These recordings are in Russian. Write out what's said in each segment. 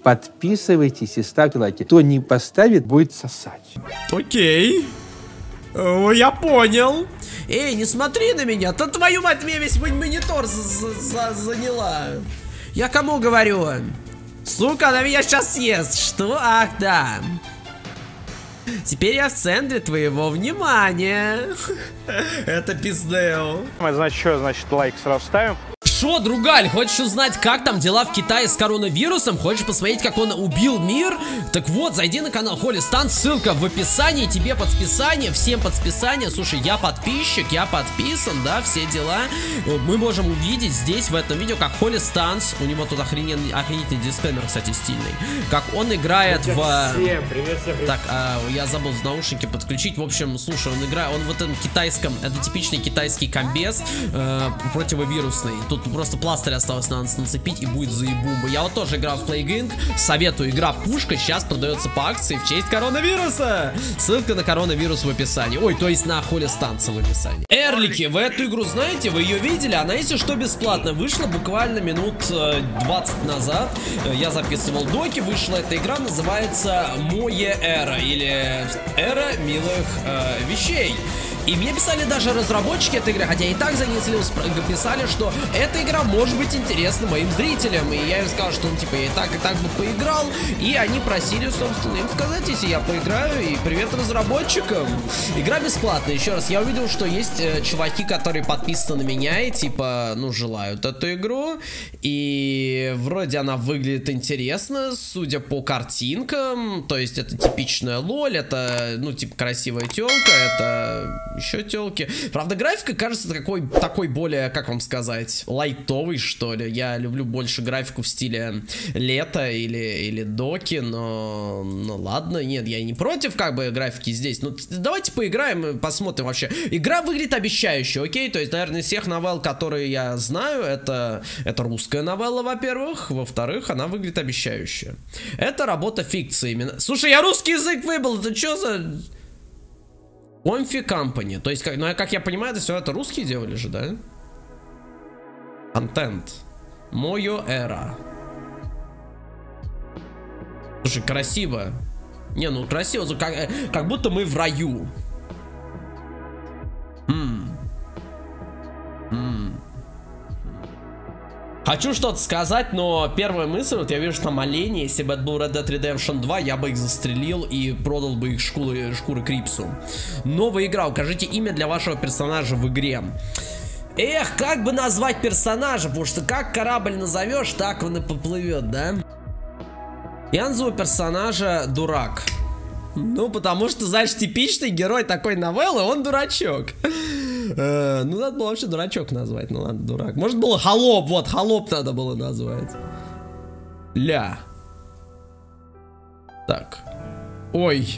Подписывайтесь и ставьте лайки. Кто не поставит, будет сосать. Окей. О, я понял. Эй, не смотри на меня. То твою мать, мне весь монитор заняла. Я кому говорю? Сука, она меня сейчас съест. Что? Ах, да. Теперь я в центре твоего внимания. Это пиздео. Значит, что? Значит, лайк сразу ставим. Шо, другаль, хочешь узнать, как там дела в Китае с коронавирусом? Хочешь посмотреть, как он убил мир? Так вот, зайди на канал Холистан, ссылка в описании, тебе под списание, всем под списание. Слушай, я подписчик, я подписан, да, все дела. Мы можем увидеть здесь, в этом видео, как Холистанс, у него тут охренительный дисклеймер, кстати, стильный, как он играет Всем привет, всем привет. Так, я забыл наушники подключить. В общем, слушай, он играет, он в этом китайском, это типичный китайский комбез, противовирусный. Тут просто пластырь осталось, надо нацепить, и будет заебумба. Я вот тоже играл в Plague Inc. Советую, игра пушка сейчас продается по акции в честь коронавируса. Ссылка на коронавирус в описании. Ой, то есть на Холистанца в описании. Эрлики, вы эту игру знаете, вы ее видели? Она, если что, бесплатно вышла буквально минут 20 назад. Я записывал доки, вышла эта игра, называется Моя Эра, или Эра милых вещей. И мне писали даже разработчики этой игры, хотя и так занесли, писали, что эта игра может быть интересна моим зрителям. И я им сказал, что, ну, типа, я и так бы поиграл. И они просили, собственно, им сказать, если я поиграю. И привет разработчикам. Игра бесплатная. Еще раз, я увидел, что есть чуваки, которые подписаны на меня и, типа, ну, желают эту игру. И вроде она выглядит интересно, судя по картинкам. То есть это типичная лоль, это, ну, типа, красивая тёлка, это... еще телки. Правда, графика кажется такой более, как вам сказать, лайтовый, что ли. Я люблю больше графику в стиле лета или доки, но ладно, нет, я не против как бы графики здесь. Ну, давайте поиграем и посмотрим вообще. Игра выглядит обещающе, окей? То есть, наверное, из всех новелл, которые я знаю, это русская новелла, во-первых. Во-вторых, она выглядит обещающе. Это работа фикции именно. Слушай, я русский язык выбрал, это что за... Comfy Company. То есть, как я понимаю, это все это русские делали же, да? Контент. Моя Эра. Слушай, красиво. Не, ну красиво, как будто мы в раю. Хочу что-то сказать, но первая мысль, вот я вижу, что там олени, если бы это был Red Dead Redemption 2, я бы их застрелил и продал бы их шкуры Крипсу. Новая игра, укажите имя для вашего персонажа в игре. Эх, как бы назвать персонажа, потому что как корабль назовешь, так он и поплывет, да? Я назову персонажа Дурак. Ну, потому что, знаешь, типичный герой такой новеллы, он дурачок. Ну, надо было вообще дурачок назвать. Ну, ладно, дурак. Может, было холоп. Вот, холоп надо было назвать. Ля. Так. Ой.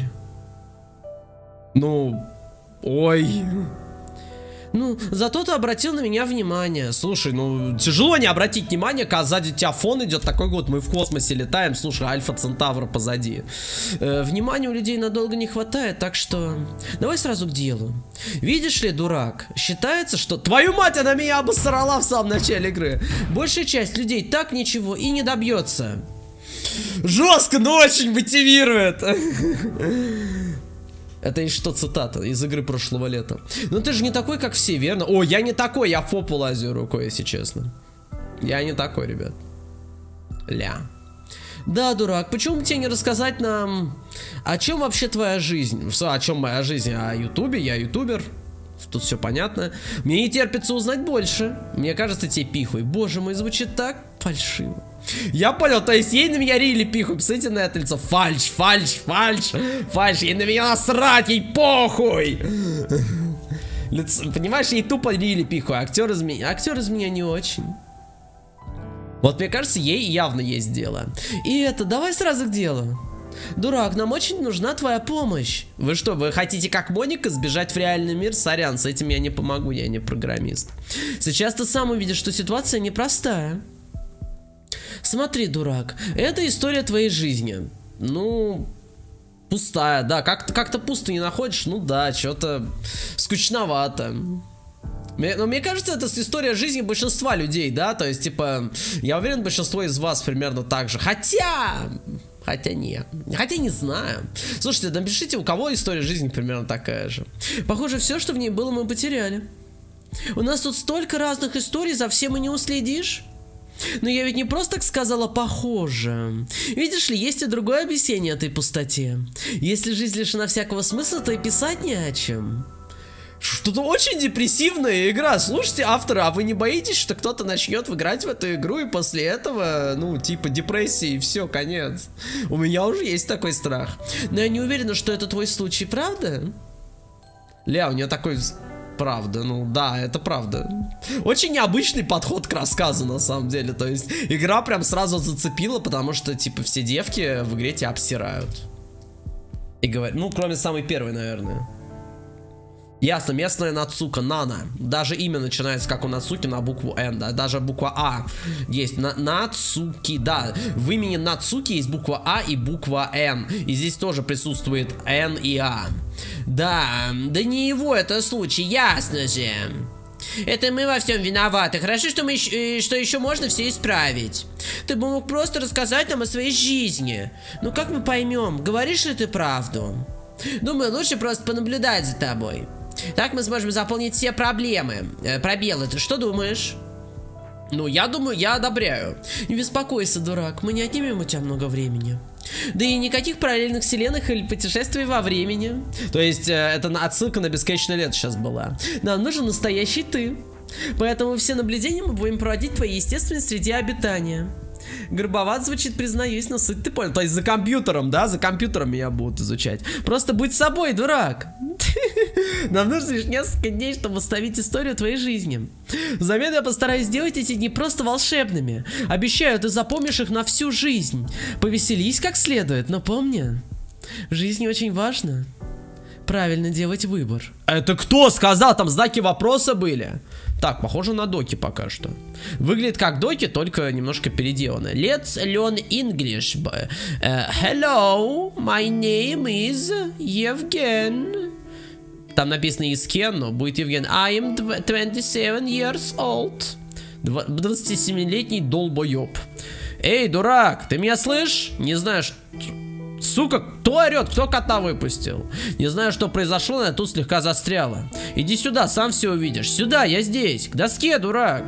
Ну. Ой. Ну, зато ты обратил на меня внимание. Слушай, ну, тяжело не обратить внимание, когда сзади тебя фон идет такой вот, мы в космосе летаем, слушай, Альфа Центавра позади. Внимания у людей надолго не хватает, так что... Давай сразу к делу. Видишь ли, дурак, считается, что... Твою мать, она меня обосрала в самом начале игры. Большая часть людей так ничего и не добьется. Жестко, но очень мотивирует. Это и что, цитата из игры прошлого лета. Но ты же не такой, как все, верно? О, я не такой, я в попу лазю рукой, если честно. Я не такой, ребят. Ля. Да, дурак, почему бы тебе не рассказать нам, о чем вообще твоя жизнь? О чем моя жизнь? О ютубе, я ютубер. Тут все понятно. Мне не терпится узнать больше. Мне кажется, тебе пихуй. Боже мой, звучит так фальшиво. Я понял, то есть ей на меня рили пихуй. Посмотрите на это лицо. Фальш, фальш, фальш, фальш. Ей на меня насрать, ей похуй. Лицо, понимаешь, ей тупо рили пихуй. Актер из меня не очень. Вот мне кажется, ей явно есть дело. И это, давай сразу к делу. Дурак, нам очень нужна твоя помощь. Вы что, вы хотите как Моника сбежать в реальный мир? Сорян, с этим я не помогу, я не программист. Сейчас ты сам увидишь, что ситуация непростая. Смотри, дурак, это история твоей жизни. Ну, пустая, да, как-то пусто не находишь? Ну да, что-то скучновато. Но мне кажется, это история жизни большинства людей, да? То есть, типа, я уверен, большинство из вас примерно так же. Хотя не знаю. Слушайте, напишите, у кого история жизни примерно такая же. Похоже, все, что в ней было, мы потеряли. У нас тут столько разных историй, за всем и не уследишь. Но я ведь не просто так сказала «похоже». Видишь ли, есть и другое объяснение этой пустоте. Если жизнь лишена всякого смысла, то и писать не о чем. Что-то очень депрессивная игра. Слушайте, авторы, а вы не боитесь, что кто-то начнет играть в эту игру и после этого, ну, типа депрессии, и все, конец? У меня уже есть такой страх. Но я не уверена, что это твой случай, правда? Ля, у нее такой... Правда, ну да, это правда. Очень необычный подход к рассказу, на самом деле. То есть, игра прям сразу зацепила, потому что, типа, все девки в игре тебя обсирают. И говорят, ну, кроме самой первой, наверное. Ясно, местная Нацука, Нана. Даже имя начинается как у Нацуки на букву Н, да, даже буква А есть. Нацуки, да. В имени Нацуки есть буква А и буква Н. И здесь тоже присутствует Н и А. Да не его это случай, ясно же. Это мы во всем виноваты. Хорошо, что еще можно все исправить. Ты бы мог просто рассказать нам о своей жизни. Ну как мы поймем, говоришь ли ты правду? Думаю, лучше просто понаблюдать за тобой. Так мы сможем заполнить все пробелы. Ты что думаешь? Ну, я думаю, я одобряю. Не беспокойся, дурак, мы не отнимем у тебя много времени. Да и никаких параллельных вселенных или путешествий во времени. То есть, это отсылка на бесконечное лето сейчас была. Нам нужен настоящий ты. Поэтому все наблюдения мы будем проводить в твоей естественной среде обитания. Грубоват звучит, признаюсь, но суть ты понял. То есть за компьютером, да? За компьютером меня будут изучать. Просто будь собой, дурак. Нам нужно лишь несколько дней, чтобы восстановить историю твоей жизни. Взамен я постараюсь сделать эти дни просто волшебными. Обещаю, ты запомнишь их на всю жизнь. Повеселись как следует, но помни, в жизни очень важно правильно делать выбор. Это кто сказал? Там знаки вопроса были. Так, похоже на доки пока что. Выглядит как доки, только немножко переделано. Let's learn English. Hello, my name is Евген. Там написано Искен, но будет Евген. I am 27 years old. 27-летний долбоеб. Эй, дурак, ты меня слышишь? Не знаю, что... Сука, кто орет? Кто кота выпустил? Не знаю, что произошло, но я тут слегка застряла. Иди сюда, сам все увидишь. Сюда, я здесь. К доске, дурак.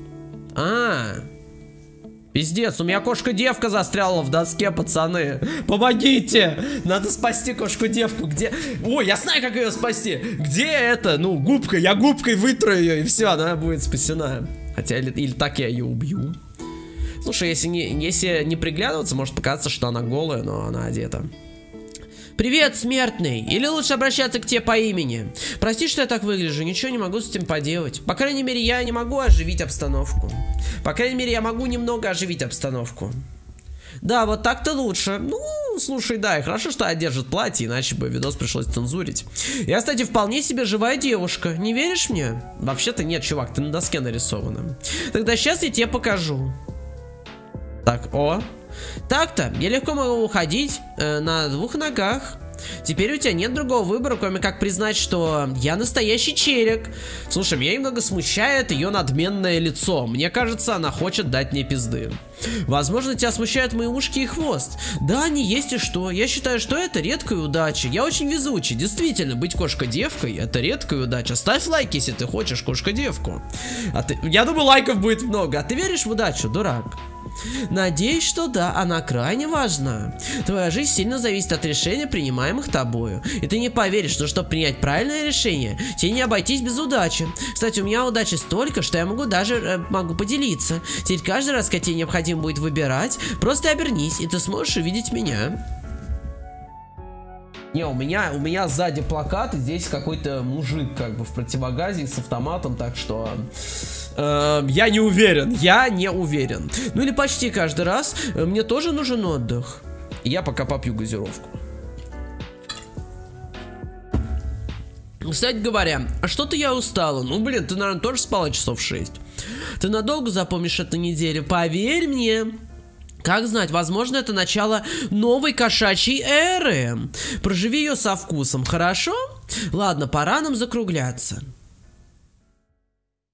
Пиздец, у меня кошка-девка застряла в доске, пацаны. Помогите! Надо спасти кошку-девку. Где? Ой, я знаю, как ее спасти. Где это? Ну, губка. Я губкой вытру ее, и все, она будет спасена. Хотя, или так я ее убью. Слушай, если не приглядываться, может показаться, что она голая, но она одета. Привет, смертный! Или лучше обращаться к тебе по имени. Прости, что я так выгляжу, ничего не могу с этим поделать. По крайней мере, я не могу оживить обстановку. По крайней мере, я могу немного оживить обстановку. Да, вот так-то лучше. Ну, слушай, да, и хорошо, что одержит платье, иначе бы видос пришлось цензурить. Я, кстати, вполне себе живая девушка. Не веришь мне? Вообще-то нет, чувак, ты на доске нарисована. Тогда сейчас я тебе покажу. Так, Так-то, я легко могу уходить на двух ногах. Теперь у тебя нет другого выбора, кроме как признать, что я настоящий челик. Слушай, меня немного смущает ее надменное лицо. Мне кажется, она хочет дать мне пизды. Возможно, тебя смущают мои ушки и хвост. Да, они есть и что. Я считаю, что это редкая удача. Я очень везучий. Действительно, быть кошка-девкой — это редкая удача. Ставь лайк, если ты хочешь кошка-девку. Я думаю, лайков будет много. А ты веришь в удачу, дурак? Надеюсь, что да, она крайне важна. Твоя жизнь сильно зависит от решений, принимаемых тобою. И ты не поверишь, что чтобы принять правильное решение, тебе не обойтись без удачи. Кстати, у меня удачи столько, что я могу поделиться. Теперь каждый раз, когда тебе необходимо будет выбирать, просто обернись, и ты сможешь увидеть меня. Не, у меня сзади плакат, и здесь какой-то мужик как бы в противогазе с автоматом, так что я не уверен. Ну или почти каждый раз мне тоже нужен отдых. Я пока попью газировку. Кстати говоря, а что-то я устала. Ну блин, ты, наверное, тоже спала часов 6. Ты надолго запомнишь эту неделю, поверь мне. Как знать, возможно, это начало новой кошачьей эры. Проживи ее со вкусом, хорошо? Ладно, пора нам закругляться.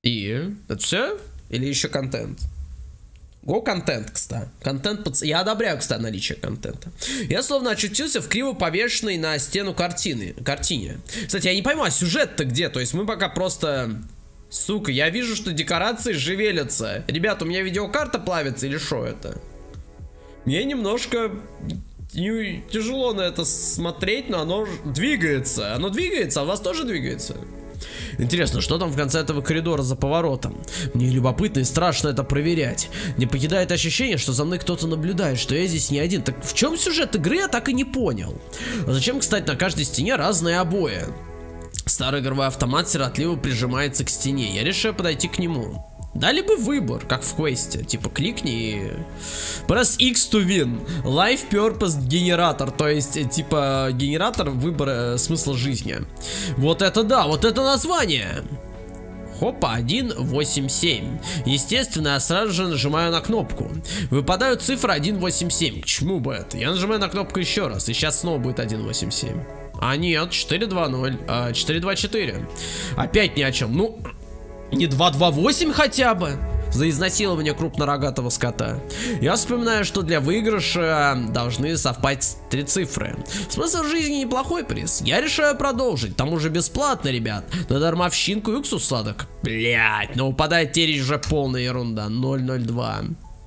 И это все? Или еще контент? Го контент, кстати. Я одобряю, кстати, наличие контента. Я словно очутился в криво повешенной на стену картине. Кстати, я не пойму, а сюжет-то где? То есть мы пока просто... Сука, я вижу, что декорации живелятся. Ребята, у меня видеокарта плавится или что это? Мне немножко тяжело на это смотреть, но оно двигается. Оно двигается, а у вас тоже двигается? Интересно, что там в конце этого коридора за поворотом? Мне любопытно и страшно это проверять. Не покидает ощущение, что за мной кто-то наблюдает, что я здесь не один. Так в чем сюжет игры, я так и не понял. А зачем, кстати, на каждой стене разные обои? Старый игровой автомат сиротливо прижимается к стене. Я решаю подойти к нему. Дали бы выбор, как в квесте. Типа кликни и... Press X to win. Life Purpose генератор. То есть, типа, генератор выбора смысла жизни. Вот это да, вот это название. Хопа, 187. Естественно, я сразу же нажимаю на кнопку. Выпадают цифры 187. К чему бы это? Я нажимаю на кнопку еще раз, и сейчас снова будет 187. А нет, 420, 424. Опять ни о чем. Ну, не 228 хотя бы? За изнасилование крупнорогатого скота. Я вспоминаю, что для выигрыша должны совпасть 3 цифры. Смысл жизни неплохой приз. Я решаю продолжить. К тому же бесплатно, ребят. На дармовщинку и уксус сладок. Блять, но упадает теперь уже полная ерунда. 002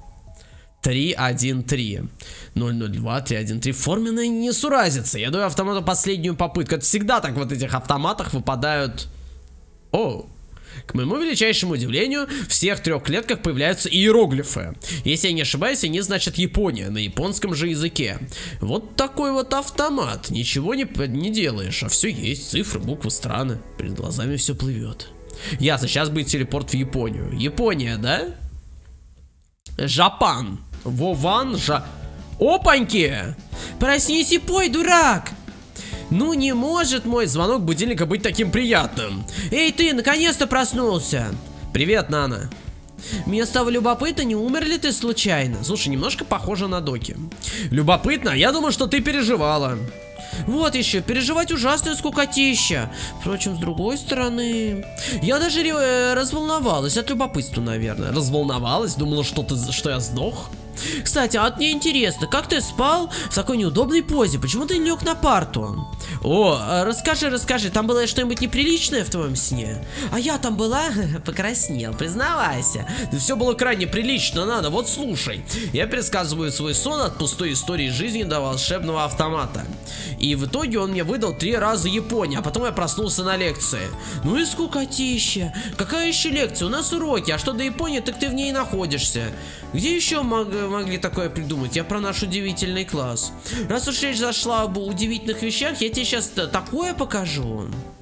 313 002 313. Форменная несуразица. Я даю автомату последнюю попытку. Это всегда так в вот этих автоматах выпадают. О! К моему величайшему удивлению, в всех 3 клетках появляются иероглифы. Если я не ошибаюсь, они значат Япония, на японском же языке. Вот такой вот автомат. Ничего не делаешь, а все есть. Цифры, буквы, страны. Перед глазами все плывет. Ясно, сейчас будет телепорт в Японию. Япония, да? Жапан. Вован, Опаньки! Проснись и пой, дурак! Ну не может мой звонок будильника быть таким приятным. Эй ты, наконец-то проснулся. Привет, Нана. Мне стало любопытно, не умер ли ты случайно? Слушай, немножко похоже на Доки. Любопытно? Я думал, что ты переживала. Вот еще, переживать ужасную скукотища. Впрочем, с другой стороны, я даже разволновалась от любопытства, наверное. Разволновалась? Думала, что я сдох? Кстати, а мне интересно, как ты спал в такой неудобной позе? Почему ты лег на парту? О, расскажи, там было что-нибудь неприличное в твоем сне? А я там была? Покраснел, признавайся. Да все было крайне прилично, надо, вот слушай. Я пересказываю свой сон от пустой истории жизни до волшебного автомата. И в итоге он мне выдал 3 раза Японию, а потом я проснулся на лекции. Ну и скукотища. Какая еще лекция? У нас уроки, а что до Японии, так ты в ней находишься. Где еще могли такое придумать? Я про наш удивительный класс. Раз уж речь зашла об удивительных вещах, я тебе сейчас такое покажу.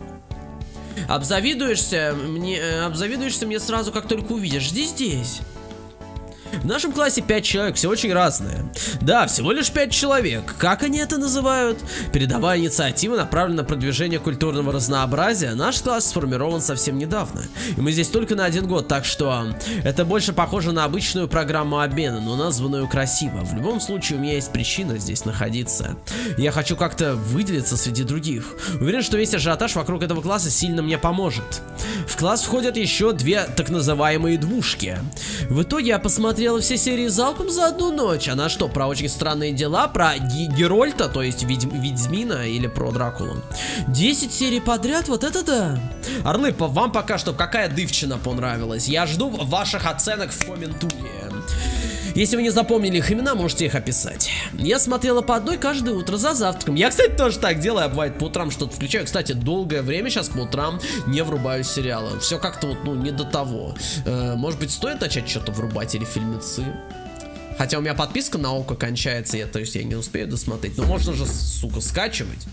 Обзавидуешься мне сразу, как только увидишь. Жди здесь. В нашем классе 5 человек, все очень разные. Да, всего лишь 5 человек. Как они это называют? Передовая инициатива направлена на продвижение культурного разнообразия. Наш класс сформирован совсем недавно. И мы здесь только на 1 год, так что это больше похоже на обычную программу обмена, но названную красиво. В любом случае, у меня есть причина здесь находиться. Я хочу как-то выделиться среди других. Уверен, что весь ажиотаж вокруг этого класса сильно мне поможет. В класс входят еще 2 так называемые двушки. В итоге я посмотрел все серии залпом за 1 ночь. Она что, про очень странные дела? Про Герольта, то есть Ведьмина, или про Дракулу? 10 серий подряд, вот это да. Орлы, вам пока что какая дывчина понравилась? Я жду ваших оценок в комментуре. Если вы не запомнили их имена, можете их описать. Я смотрела по 1 каждое утро за завтраком. Я, кстати, тоже так делаю, а бывает по утрам что-то включаю. Кстати, долгое время сейчас по утрам не врубаю сериалы. Все как-то вот, ну, не до того. Может быть, стоит начать что-то врубать или фильмецы? Хотя у меня подписка на ОКО кончается, то есть я не успею досмотреть. Но можно же, сука, скачивать.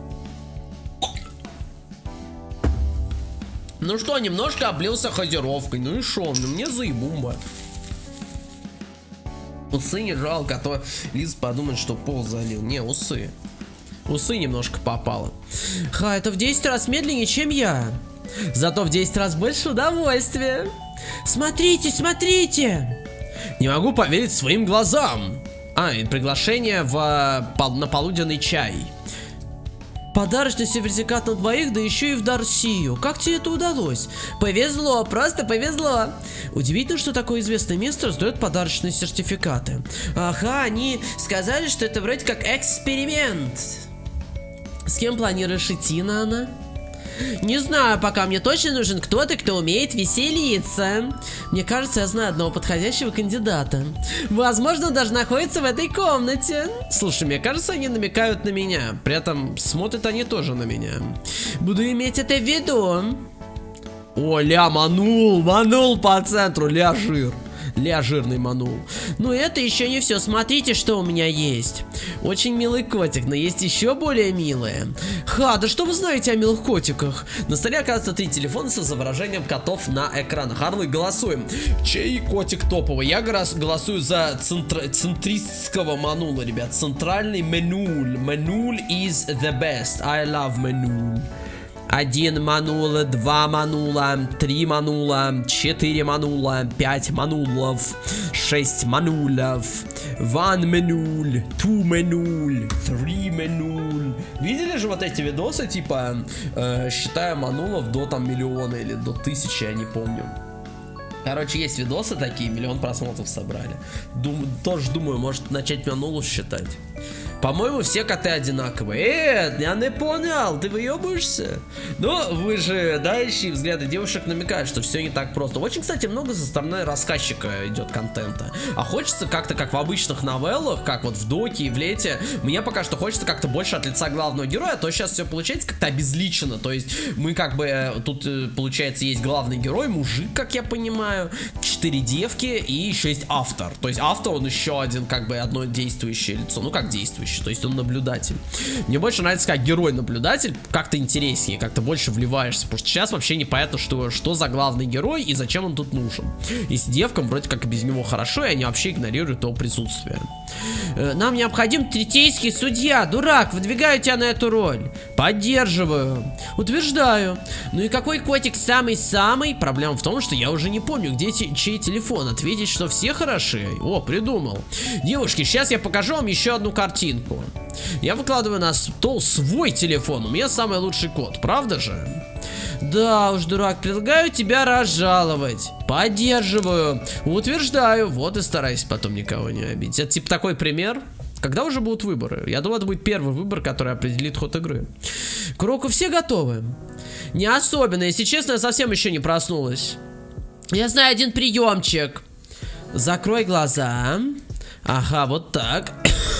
Ну что, немножко облился газировкой. Ну и шо, ну мне заебумба. Усы не жалко, а то Лиз подумает, что пол залил. Не, усы. Усы немножко попало. Ха, это в 10 раз медленнее, чем я. Зато в 10 раз больше удовольствия. Смотрите, смотрите. Не могу поверить своим глазам. И приглашение на полуденный чай. Подарочный сертификат на двоих, да еще и в Дарсию. Как тебе это удалось? Повезло, просто повезло. Удивительно, что такое известное место раздает подарочные сертификаты. Ага, они сказали, что это вроде как эксперимент. С кем планируешь идти, Нана? Не знаю, пока мне точно нужен кто-то, кто умеет веселиться. Мне кажется, я знаю одного подходящего кандидата. Возможно, он даже находится в этой комнате. Слушай, мне кажется, они намекают на меня. При этом смотрят они тоже на меня. Буду иметь это в виду. О, ля, манул по центру, ля, жир. Ля, жирный манул. Но это еще не все. Смотрите, что у меня есть. Очень милый котик, но есть еще более милые. Ха, да что вы знаете о милых котиках? На столе оказывается 3 телефона с изображением котов на экранах. Орлы, голосуем. Чей котик топовый? Я голосую за центристского манула, ребят. Центральный Мануль. Мануль is the best. I love Мануль. 1 манула, 2 манула, 3 манула, 4 манула, 5 манулов, 6 манулов, 1 мануль, 2 мануль, 3 мануль. Видели же вот эти видосы, типа, считая манулов до там миллиона или до 1000, я не помню. Короче, есть видосы такие, 1 000 000 просмотров собрали. Тоже думаю, может начать манулов считать. По-моему, все коты одинаковые. Я не понял, ты выебываешься? Но вы же, да, ищи взгляды девушек намекают, что все не так просто. Очень, кстати, много со стороны рассказчика идет контента. А хочется как-то, как в обычных новеллах, как вот в Доке и в Лете, мне пока что хочется как-то больше от лица главного героя, а то сейчас все получается как-то обезличено. То есть мы как бы, тут получается есть главный герой, мужик, как я понимаю, 4 девки и еще есть автор. То есть автор, он еще один, как бы, одно действующее лицо. Ну, как действующее. То есть он наблюдатель. Мне больше нравится как герой-наблюдатель. Как-то интереснее, как-то больше вливаешься. Потому что сейчас вообще непонятно, что за главный герой и зачем он тут нужен. И с девкам вроде как и без него хорошо, и они вообще игнорируют его присутствие. Нам необходим третейский судья. Дурак, выдвигаю тебя на эту роль. Поддерживаю. Утверждаю. Ну и какой котик самый-самый? Проблема в том, что я уже не помню, где чей телефон. Ответить, что все хороши. О, придумал. Девушки, сейчас я покажу вам еще одну картинку. Я выкладываю на стол свой телефон. У меня самый лучший кот, правда же? Да уж, дурак, предлагаю тебя разжаловать. Поддерживаю. Утверждаю. Вот и стараюсь потом никого не обидеть. Это типа такой пример. Когда уже будут выборы? Я думаю, это будет первый выбор, который определит ход игры. К уроку все готовы? Не особенно, если честно, я совсем еще не проснулась. Я знаю один приемчик. Закрой глаза. Ага, вот так.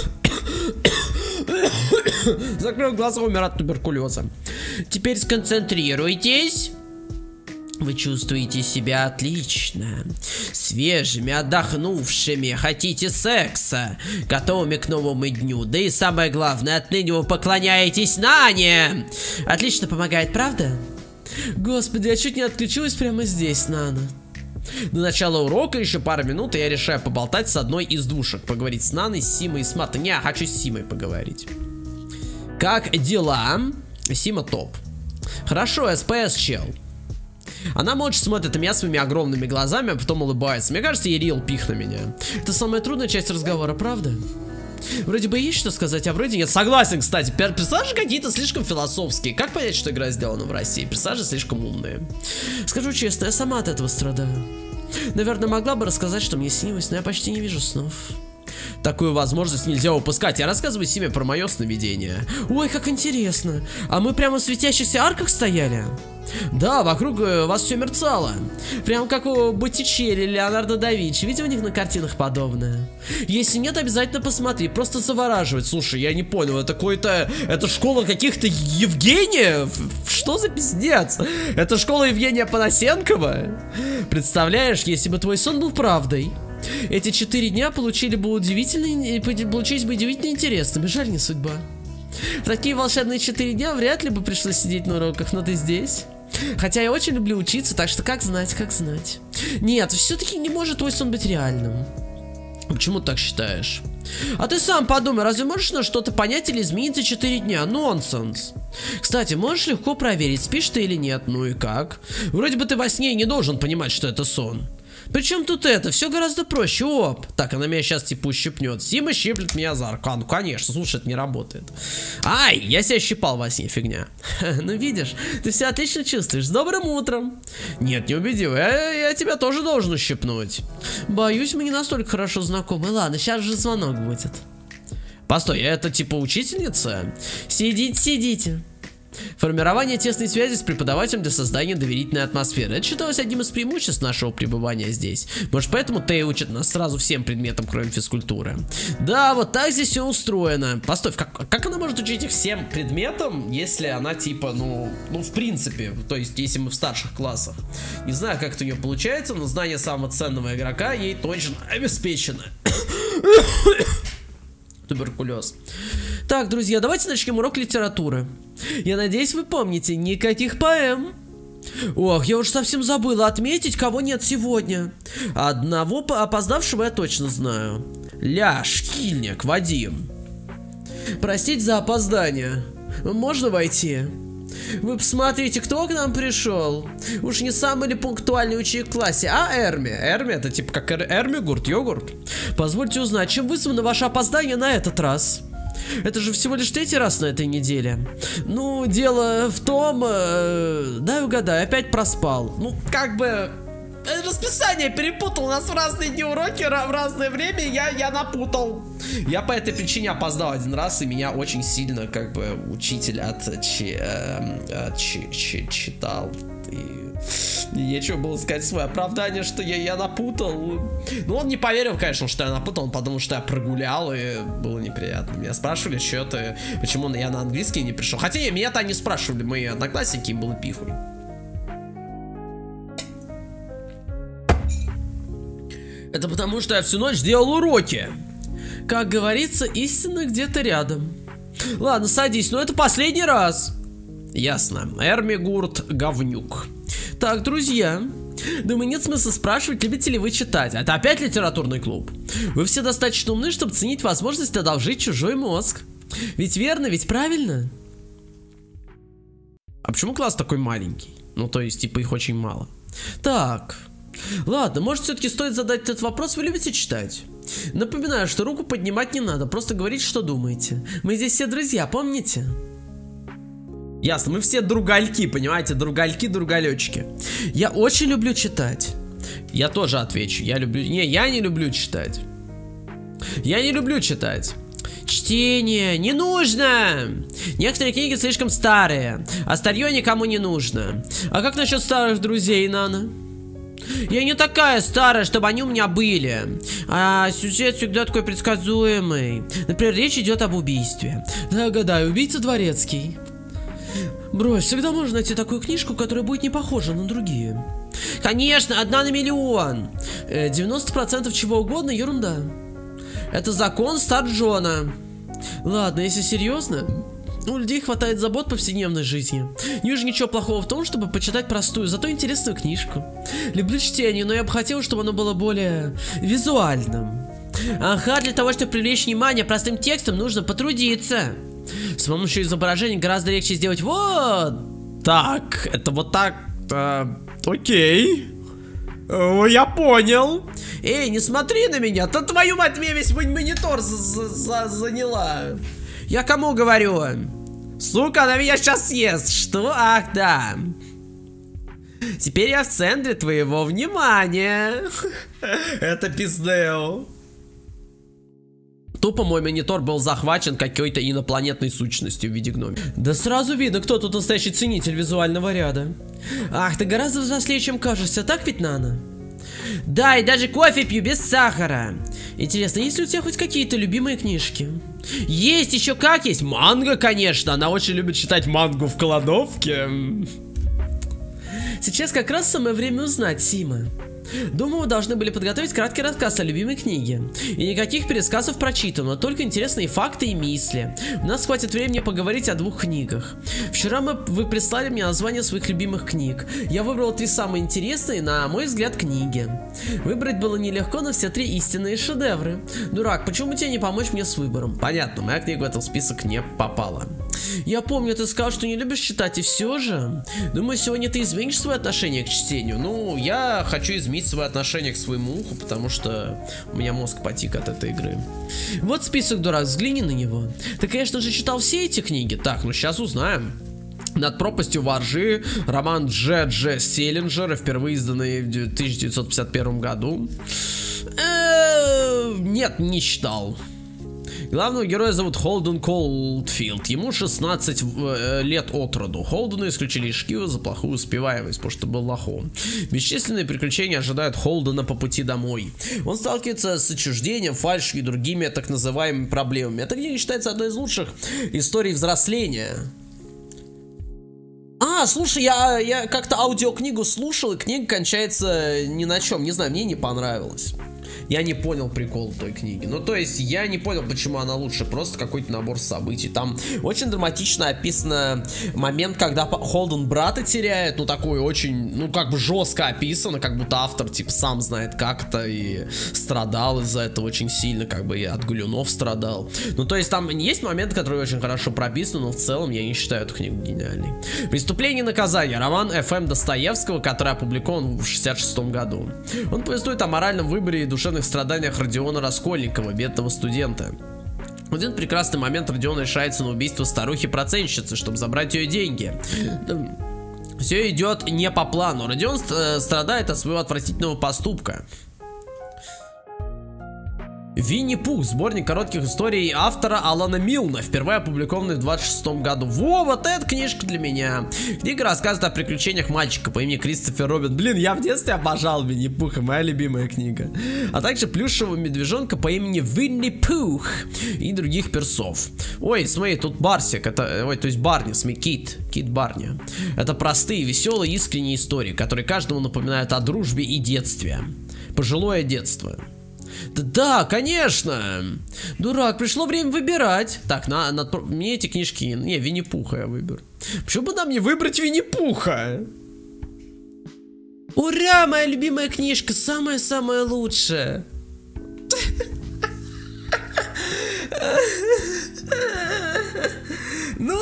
Закрой глаза, умер от туберкулеза. Теперь сконцентрируйтесь. Вы чувствуете себя отлично, свежими, отдохнувшими, хотите секса, готовыми к новому дню. Да и самое главное, отныне вы поклоняетесь Нане. Отлично помогает, правда? Господи, я чуть не отключилась прямо здесь, Нана. До начала урока еще пару минут, и я решаю поболтать с одной из душек. Поговорить с Наной, с Симой и с Матой. Не, я хочу с Симой поговорить. Как дела? Сима топ. Хорошо, СПС чел. Она молча смотрит на меня своими огромными глазами, а потом улыбается. Мне кажется, ей рил пих на меня. Это самая трудная часть разговора, правда? Вроде бы есть что сказать, а вроде нет. Согласен, кстати, персонажи какие-то слишком философские. Как понять, что игра сделана в России? Персонажи слишком умные. Скажу честно, я сама от этого страдаю. Наверное, могла бы рассказать, что мне снилось, но я почти не вижу снов. Такую возможность нельзя упускать. Я рассказываю Симе про мое сновидение. Ой, как интересно. А мы прямо в светящихся арках стояли? Да, вокруг вас все мерцало. Прям как у Боттичелли, Леонардо да Винчи. Видел у них на картинах подобное? Если нет, обязательно посмотри. Просто завораживает. Слушай, я не понял, это какой-то... Это школа каких-то Евгениев? Что за пиздец? Это школа Евгения Панасенкова? Представляешь, если бы твой сон был правдой, эти 4 дня получились бы удивительно интересными. Жаль, не судьба. В такие волшебные 4 дня вряд ли бы пришлось сидеть на уроках, но ты здесь. Хотя я очень люблю учиться, так что как знать, как знать. Нет, все-таки не может твой сон быть реальным. Почему ты так считаешь? А ты сам подумай, разве можешь на что-то понять или изменить за 4 дня? Нонсенс. Кстати, можешь легко проверить, спишь ты или нет. Ну и как? Вроде бы ты во сне и не должен понимать, что это сон. Причем тут это? Все гораздо проще. Оп. Так, она меня сейчас типа ущипнет. Сима щиплет меня за руку. Ну, конечно, слушай, это не работает. Ай, я себя щипал во сне, фигня. Ну, видишь, ты себя отлично чувствуешь. С добрым утром. Нет, не убедил. Я тебя тоже должен ущипнуть. Боюсь, мы не настолько хорошо знакомы. Ладно, сейчас же звонок будет. Постой, это типа учительница? Сидите. Формирование тесной связи с преподавателем для создания доверительной атмосферы. Это считалось одним из преимуществ нашего пребывания здесь. Может, поэтому Тея учит нас сразу всем предметам, кроме физкультуры. Да, вот так здесь все устроено. Постой, как она может учить их всем предметам, если она типа, ну в принципе, то есть если мы в старших классах. Не знаю, как это у нее получается, но знание самого ценного игрока ей точно обеспечено. Туберкулез. Так, друзья, давайте начнем урок литературы. Я надеюсь, вы помните, никаких поэм. Ох, я уж совсем забыла отметить, кого нет сегодня. Одного опоздавшего я точно знаю. Шкильник, Вадим. Простите за опоздание. Можно войти? Вы посмотрите, кто к нам пришел. Уж не самый ли пунктуальный ученик в классе, а Эрми? Эрми это типа как Эрмигурт, йогурт. Позвольте узнать, чем вызвано ваше опоздание на этот раз? Это же всего лишь 3-й раз на этой неделе. Ну, дело в том... дай угадаю, опять проспал. Ну, как бы... Расписание перепутал, у нас в разные дни уроки, в разное время я напутал. Я по этой причине опоздал один раз, и меня очень сильно, как бы, учитель отчитал. И нечего было сказать свое оправдание, что я напутал. Ну, он не поверил, конечно, что я напутал, он подумал, что я прогулял, и было неприятно. Меня спрашивали, что ты, почему я на английский не пришел. Хотя меня-то не спрашивали, мои одноклассники, им было пихуй. Это потому, что я всю ночь делал уроки. Как говорится, истина где-то рядом. Ладно, садись, но это последний раз. Ясно. Эрмигурт говнюк. Так, друзья, думаю, нет смысла спрашивать, любите ли вы читать. Это опять литературный клуб. Вы все достаточно умны, чтобы ценить возможность одолжить чужой мозг. Ведь верно, ведь правильно? А почему класс такой маленький? Ну, то есть, типа, их очень мало. Так... Ладно, может все-таки стоит задать этот вопрос, вы любите читать? Напоминаю, что руку поднимать не надо, просто говорить, что думаете. Мы здесь все друзья, помните? Ясно, мы все другальки, понимаете, другальки-другалечки. Я очень люблю читать. Я тоже отвечу, я люблю... Не, я не люблю читать. Я не люблю читать. Чтение не нужно. Некоторые книги слишком старые, а старье никому не нужно. А как насчет старых друзей, Нана? Я не такая старая, чтобы они у меня были. А сюжет всегда такой предсказуемый. Например, речь идет об убийстве. Догадаю, убийца Дворецкий. Брось, всегда можно найти такую книжку, которая будет не похожа на другие. Конечно, 1 на миллион. 90% чего угодно ерунда. Это закон Старджона. Ладно, если серьезно, у людей хватает забот повседневной жизни. Не вижу ничего плохого в том, чтобы почитать простую, зато интересную книжку. Люблю чтение, но я бы хотел, чтобы оно было более визуальным. Ага, для того, чтобы привлечь внимание простым текстом, нужно потрудиться. С помощью изображений гораздо легче сделать вот так. Это вот так. Окей. Я понял. Эй, не смотри на меня. Да твою мать, мне весь монитор заняла. Я кому говорю? Сука, она меня сейчас съест. Что? Ах, да. Теперь я в центре твоего внимания. Это пиздео. Тупо мой монитор был захвачен какой-то инопланетной сущностью в виде гноми. Да сразу видно, кто тут настоящий ценитель визуального ряда. Ах, ты гораздо взрослее, чем кажешься, так ведь, Нана? Да, и даже кофе пью без сахара. Интересно, есть ли у тебя хоть какие-то любимые книжки? Есть, еще как есть. Манга, конечно, она очень любит читать мангу в кладовке. Сейчас как раз самое время узнать, Сима. Думаю, вы должны были подготовить краткий рассказ о любимой книге. И никаких пересказов прочитано, только интересные факты и мысли. У нас хватит времени поговорить о 2 книгах. Вчера вы прислали мне названия своих любимых книг. Я выбрал 3 самые интересные, на мой взгляд, книги. Выбрать было нелегко, но все 3 истинные шедевры. Дурак, почему бы тебе не помочь мне с выбором? Понятно, моя книга в этот список не попала. Я помню, ты сказал, что не любишь читать, и все же. Думаю, сегодня ты изменишь свое отношение к чтению. Ну, я хочу изменить свое отношение к своему уху, потому что у меня мозг потик от этой игры. Вот список, дурак, взгляни на него. Ты, конечно же, читал все эти книги. Так, ну сейчас узнаем. «Над пропастью воржи», роман Дж. Селлинджера, впервые изданный в 1951 году. Нет, не читал. Главного героя зовут Холден Колдфилд. Ему 16 лет от роду. Холдену исключили из школы за плохую успеваемость, потому что был лохом. Бесчисленные приключения ожидают Холдена по пути домой. Он сталкивается с отчуждением, фальшью и другими так называемыми проблемами. Эта книга считается одной из лучших историй взросления. Слушай, я как-то аудиокнигу слушал, и книга кончается ни на чем. Не знаю, мне не понравилось. Я не понял прикол той книги. Ну, то есть, я не понял, почему она лучше. Просто какой-то набор событий. Там очень драматично описано момент, когда Холден брата теряет. Ну, такой очень, ну, как бы жестко описано. Как будто автор, типа, сам знает как-то. И страдал из-за этого очень сильно. Как бы и от галюнов страдал. Ну, то есть, там есть моменты, которые очень хорошо прописаны. Но в целом, я не считаю эту книгу гениальной. «Преступление и наказание». Роман Ф.М. Достоевского, который опубликован в 1966 году. Он повествует о моральном выборе и душевных страданиях Родиона Раскольникова, бедного студента. В один прекрасный момент Родион решается на убийство старухи-процентщицы, чтобы забрать ее деньги. Все идет не по плану. Родион страдает от своего отвратительного поступка. «Винни-Пух», сборник коротких историй автора Алана Милна, впервые опубликованный в 26 году. Во, вот эта книжка для меня. Книга рассказывает о приключениях мальчика по имени Кристофер Робин. Блин, я в детстве обожал Винни-Пуха, моя любимая книга. А также плюшевого медвежонка по имени Винни-Пух и других персов. Ой, смотри, тут Барсик, это, ой, то есть Барни, смотри, Кит Барни. Это простые, веселые, искренние истории, которые каждому напоминают о дружбе и детстве. Пожилое детство. Да, конечно. Дурак, пришло время выбирать. Так, мне эти книжки... Не, Винни-Пуха я выберу. Почему бы нам не выбрать Винни-Пуха? Ура, моя любимая книжка. Самая-самая лучшая. Ну...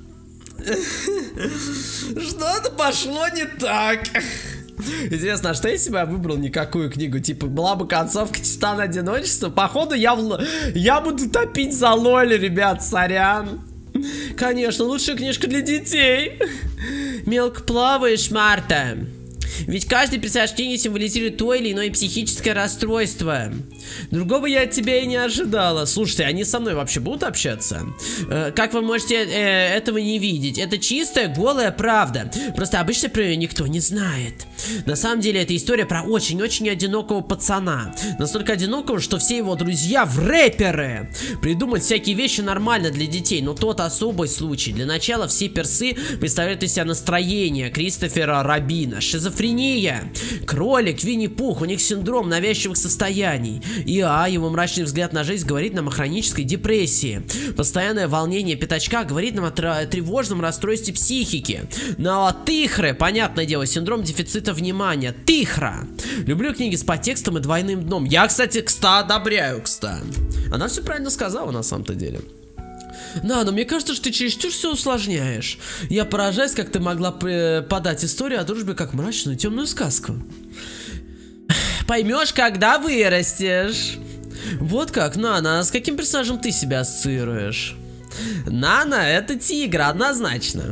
Что-то пошло не так. Интересно, а что если бы я выбрал никакую книгу? Типа, была бы концовка «Титан одиночества». Походу, я буду топить за Лоли, ребят, сорян. Конечно, лучшая книжка для детей. Мелко плаваешь, Марта. Ведь каждый персонаж книги символизирует то или иное психическое расстройство. Другого я от тебя и не ожидала. Слушайте, они со мной вообще будут общаться? Как вы можете этого не видеть? Это чистая, голая правда. Просто обычно про нее никто не знает. На самом деле, это история про очень-очень одинокого пацана. Настолько одинокого, что все его друзья в рэперы. Придумать всякие вещи нормально для детей, но тот особый случай. Для начала все персы представляют из себя настроение Кристофера Робина, шизофрения, кролик, Винни-Пух, у них синдром навязчивых состояний. Его мрачный взгляд на жизнь говорит нам о хронической депрессии. Постоянное волнение пятачка говорит нам о тревожном расстройстве психики. Ну а Тихры, понятное дело, синдром дефицита внимания. Тихра. Люблю книги с подтекстом и двойным дном. Я, кстати, одобряю, кстати. Она все правильно сказала на самом-то деле. Да, но мне кажется, что ты чересчур все усложняешь. Я поражаюсь, как ты могла подать историю о дружбе как мрачную темную сказку. Поймешь, когда вырастешь. Вот как, Нана, с каким персонажем ты себя ассоциируешь? Нана, это тигр, однозначно.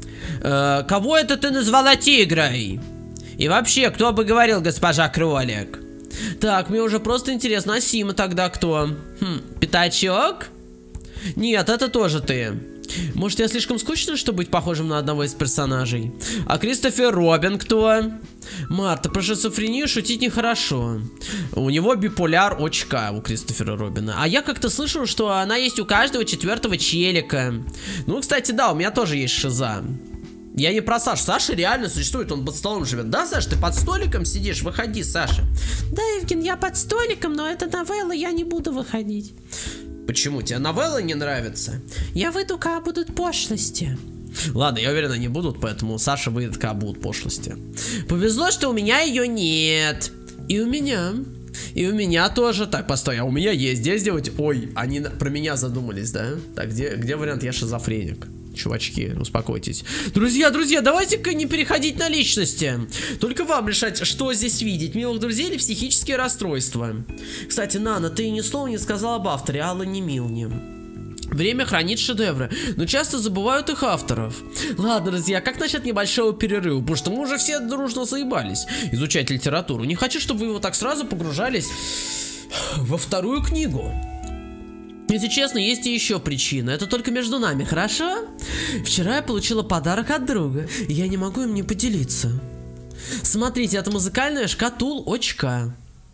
Кого это ты назвала тигрой? И вообще, кто бы говорил, госпожа кролик? Так, мне уже просто интересно, а Сима тогда кто? Пятачок? Нет, это тоже ты. Может, я слишком скучный, чтобы быть похожим на одного из персонажей? А Кристофер Робин кто? Марта, про шизофрению шутить нехорошо. У него биполяр очка, у Кристофера Робина. А я как-то слышал, что она есть у каждого 4-го челика. Ну, кстати, да, у меня тоже есть шиза. Я не про Сашу. Саша реально существует, он под столом живет. Да, Саша, ты под столиком сидишь? Выходи, Саша. Да, Евген, я под столиком, но это новелла, я не буду выходить. Почему? Тебе новеллы не нравятся? Я выйду, когда будут пошлости. Ладно, я уверен, они будут, поэтому Саша выйдет, когда будут пошлости. Повезло, что у меня ее нет. И у меня. И у меня тоже. Так, постой, а у меня есть. Где сделать? Ой, они про меня задумались, да? Так, где вариант? Я шизофреник. Чувачки, успокойтесь. Друзья, давайте-ка не переходить на личности. Только вам решать, что здесь видеть. Милых друзей или психические расстройства. Кстати, Нана, ты ни слова не сказал об авторе, Алане Милне. Время хранит шедевры, но часто забывают их авторов. Ладно, друзья, как насчет небольшого перерыва? Потому что мы уже все дружно заебались изучать литературу. Не хочу, чтобы вы вот так сразу погружались во вторую книгу. Если честно, есть и еще причина. Это только между нами, хорошо? Вчера я получила подарок от друга, и я не могу им не поделиться. Смотрите, это музыкальная шкатулочка.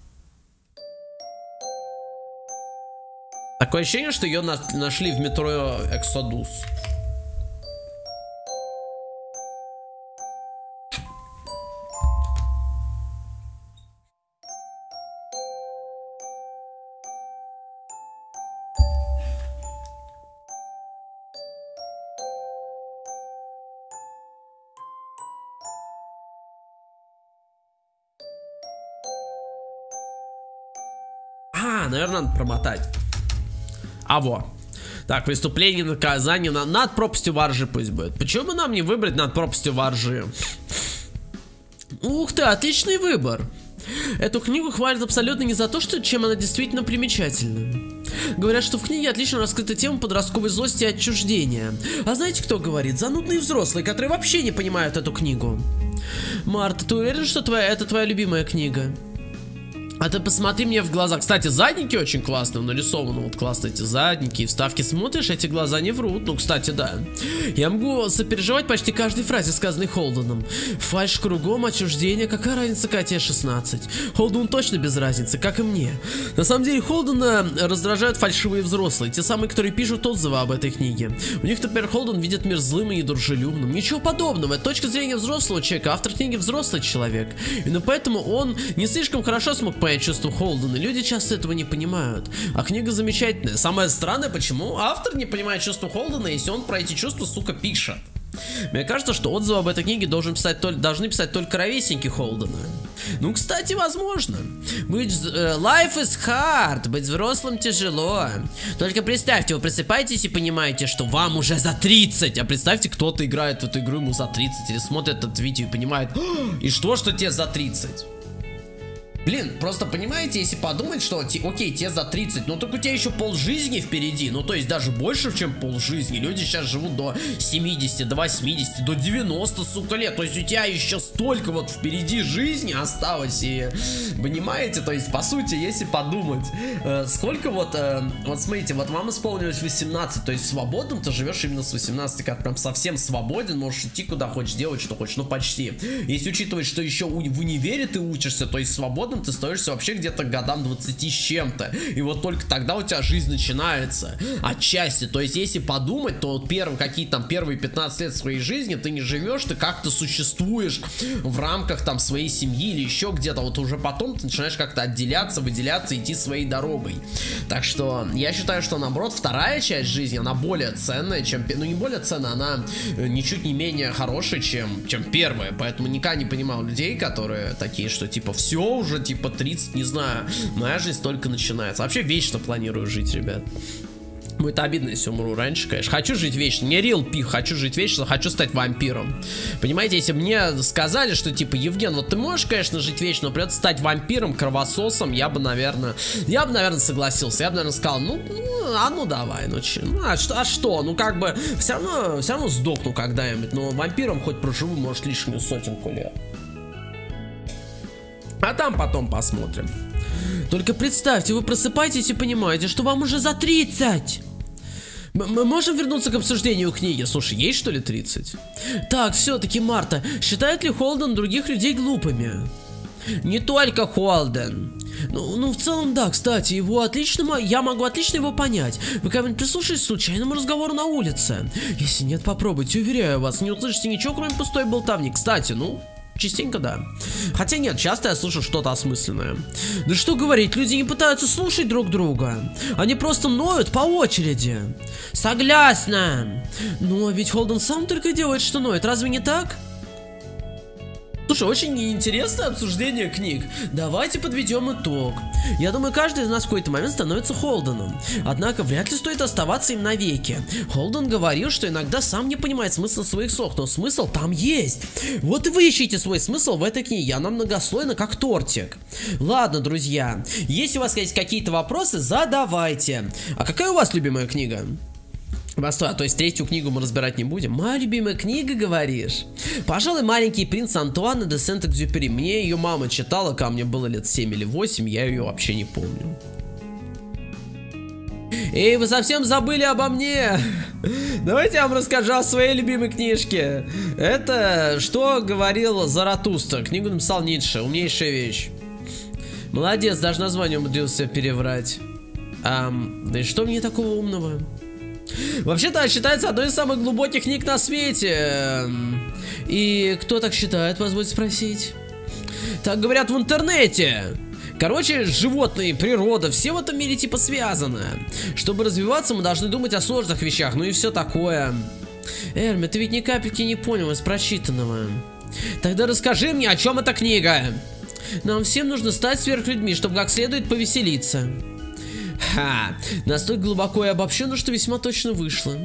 Такое ощущение, что ее нашли в метро Эксодус. Наверное, надо промотать. А во. Так, преступление, наказание над пропастью воржи пусть будет. Почему бы нам не выбрать над пропастью воржи? Ух ты, отличный выбор. Эту книгу хвалят абсолютно не за то, чем она действительно примечательна. Говорят, что в книге отлично раскрыта тема подростковой злости и отчуждения. А знаете, кто говорит? Занудные взрослые, которые вообще не понимают эту книгу. Марта, ты уверен, что это твоя любимая книга? А ты посмотри мне в глаза. Кстати, задники очень классные, нарисованы вот классно эти задники и вставки. Смотришь, эти глаза не врут. Ну, кстати, да. Я могу сопереживать почти каждой фразе, сказанной Холденом. Фальшь кругом, отчуждение. Какая разница, Катя 16? Холдену точно без разницы, как и мне. На самом деле, Холдена раздражают фальшивые взрослые. Те самые, которые пишут отзывы об этой книге. У них, например, Холден видит мир злым и недружелюбным. Ничего подобного. Это точка зрения взрослого человека. Автор книги взрослый человек. Именно поэтому он не слишком хорошо смог понять чувство Холдена. Люди часто этого не понимают. А книга замечательная. Самое странное, почему автор не понимает чувство Холдена, если он про эти чувства, сука, пишет. Мне кажется, что отзывы об этой книге должны писать только ровесники Холдена. Ну, кстати, возможно. Life is hard. Быть взрослым тяжело. Только представьте, вы просыпаетесь и понимаете, что вам уже за 30. А представьте, кто-то играет в эту игру, ему за 30. Или смотрит это видео и понимает: и что тебе за 30? Блин, просто понимаете, если подумать, что, окей, тебе за 30, но только у тебя еще полжизни впереди, ну то есть даже больше, чем полжизни. Люди сейчас живут до 70, до 80, до 90, сука, лет. То есть у тебя еще столько вот впереди жизни осталось, и понимаете, то есть по сути, если подумать, сколько вот смотрите, вот вам исполнилось 18, то есть свободным ты живешь именно с 18, как прям совсем свободен, можешь идти куда хочешь, делать что хочешь, ну почти. Если учитывать, что еще в универе ты учишься, то есть свободным ты стоишься вообще где-то годам 20 с чем-то. И вот только тогда у тебя жизнь начинается. Отчасти. То есть, если подумать, то вот первые 15 лет своей жизни ты не живешь, ты как-то существуешь в рамках там своей семьи или еще где-то. Вот уже потом ты начинаешь как-то отделяться, выделяться, идти своей дорогой. Так что я считаю, что наоборот, вторая часть жизни, она более ценная, чем... Ну, не более ценная, она ничуть не менее хорошая, чем первая. Поэтому никогда не понимал людей, которые такие, что типа все уже, типа 30, не знаю, моя жизнь только начинается. Вообще вечно планирую жить, ребят. Будет обидно, если умру раньше, конечно. Хочу жить вечно. Не real пих, хочу жить вечно, хочу стать вампиром. Понимаете, если мне сказали, что типа, Евген, вот ты можешь, конечно, жить вечно, но придется стать вампиром, кровососом, я бы, наверное, согласился. Я бы, наверное, сказал, ну давай, а что? Ну как бы, все равно сдохну когда-нибудь, но вампиром хоть проживу, может, лишнюю сотенку лет. А там потом посмотрим. Только представьте, вы просыпаетесь и понимаете, что вам уже за 30. Мы можем вернуться к обсуждению книги? Слушай, есть что ли 30? Так, все-таки, Марта, считает ли Холден других людей глупыми? Не только Холден. Ну, в целом, да, кстати, я могу отлично его понять. Вы когда-нибудь прислушались к случайному разговору на улице? Если нет, попробуйте, уверяю вас, не услышите ничего, кроме пустой болтовни. Кстати, частенько да. Хотя нет, часто я слышу что-то осмысленное. Да что говорить, люди не пытаются слушать друг друга. Они просто ноют по очереди. Согласна. Но ведь Холден сам только делает, что ноет, разве не так? Слушай, очень интересное обсуждение книг. Давайте подведем итог. Я думаю, каждый из нас в какой-то момент становится Холденом. Однако вряд ли стоит оставаться им навеки. Холден говорил, что иногда сам не понимает смысл своих слов, но смысл там есть. Вот и вы ищите свой смысл в этой книге. Она многослойна, как тортик. Ладно, друзья, если у вас есть какие-то вопросы, задавайте. А какая у вас любимая книга? Постой, то есть третью книгу мы разбирать не будем? Моя любимая книга, говоришь? Пожалуй, «Маленький принц» Антуана де Сент-Экзюпери. Мне ее мама читала, когда мне было лет 7 или 8, я ее вообще не помню. Эй, вы совсем забыли обо мне? Давайте я вам расскажу о своей любимой книжке. Это «Что говорил Заратустра». Книгу написал Ницше, умнейшая вещь. Молодец, даже название умудрился переврать. Да и что в ней такого умного? Вообще-то считается одной из самых глубоких книг на свете. И кто так считает, позвольте спросить? Так говорят в интернете. Короче, животные, природа, все в этом мире типа связаны. Чтобы развиваться, мы должны думать о сложных вещах, ну и все такое. Эрми, ты ведь ни капельки не понял из прочитанного. Тогда расскажи мне, о чем эта книга. Нам всем нужно стать сверхлюдьми, чтобы как следует повеселиться. Ха, настолько глубоко и обобщенно, что весьма точно вышло.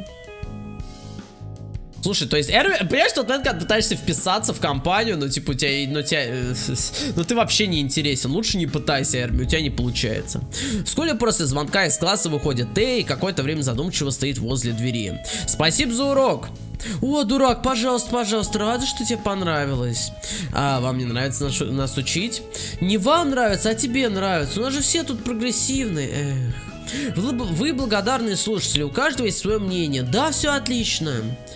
Слушай, то есть, Эрми, понимаешь, тот момент, когда пытаешься вписаться в компанию, но типа у тебя, ну ты вообще не интересен. Лучше не пытайся, Эрми, у тебя не получается. Вскоре после звонка из класса выходит Тэй и какое-то время задумчиво стоит возле двери. Спасибо за урок. О, дурак, пожалуйста, пожалуйста, рада, что тебе понравилось. А вам не нравится нас учить? Не вам нравится, а тебе нравится. У нас же все тут прогрессивные. Эх. Вы благодарные слушатели, у каждого есть свое мнение. Да, все отлично.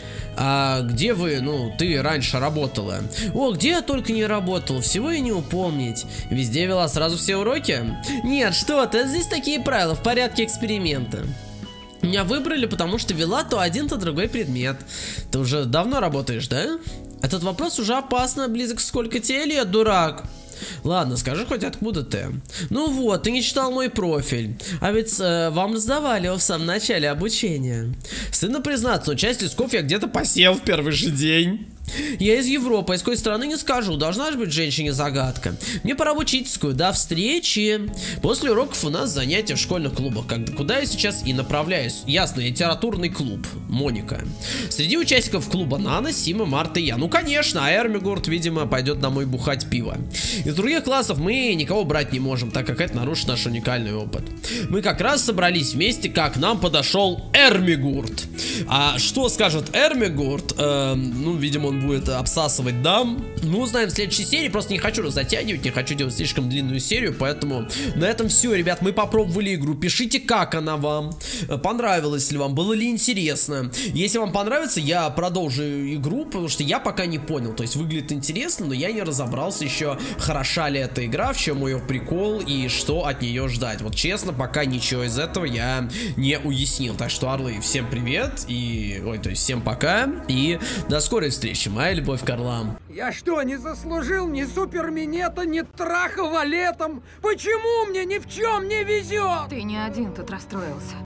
А где вы, ну, ты раньше работала? О, где я только не работала, всего и не упомнить. Везде вела сразу все уроки? Нет, что ты, здесь такие правила, в порядке эксперимента. Меня выбрали, потому что вела то один, то другой предмет. Ты уже давно работаешь, да? Этот вопрос уже опасно близок. Сколько тебе лет, дурак? Ладно, скажи хоть откуда ты. Ну вот, ты не читал мой профиль. А ведь вам раздавали его в самом начале обучения. Стыдно признаться, но часть листков я где-то посел в первый же день. Я из Европы, из какой страны не скажу. Должна же быть женщине загадка. Мне пора в учительскую, до встречи. После уроков у нас занятия в школьных клубах, куда я сейчас и направляюсь. Ясно, литературный клуб Моника. Среди участников клуба Нана, Сима, Марта и я. Ну конечно, а Эрмигурт, видимо, пойдет домой бухать пиво. Из других классов мы никого брать не можем, так как это нарушит наш уникальный опыт. Мы как раз собрались вместе, как к нам подошел Эрмигурт. А что скажет Эрмигурт? Ну, видимо, он будет обсасывать дам. Ну, узнаем в следующей серии. Просто не хочу затягивать, не хочу делать слишком длинную серию. Поэтому на этом все, ребят. Мы попробовали игру. Пишите, как она вам. Понравилась ли вам, было ли интересно. Если вам понравится, я продолжу игру, потому что я пока не понял. То есть выглядит интересно, но я не разобрался еще, хороша ли эта игра, в чем ее прикол и что от нее ждать. Вот честно, пока ничего из этого я не уяснил. Так что, орлы, всем привет и... Ой, то есть всем пока и до скорой встречи. Моя любовь к орлам. Я что, не заслужил ни суперминета, ни траха валетом? Почему мне ни в чем не везет? Ты не один тут расстроился.